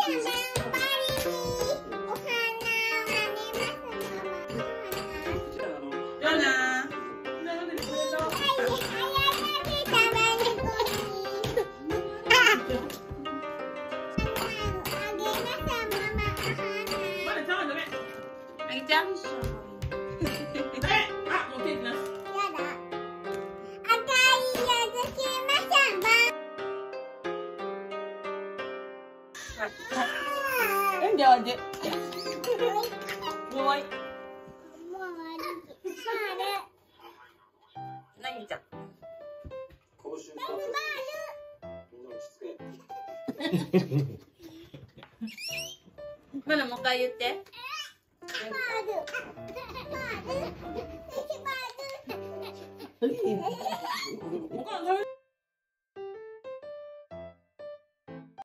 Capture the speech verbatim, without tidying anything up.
あげちゃう。あ、もう手出す。Hindi aja. Mulai. Nangis cak. Mana mau kayu teh? Bukan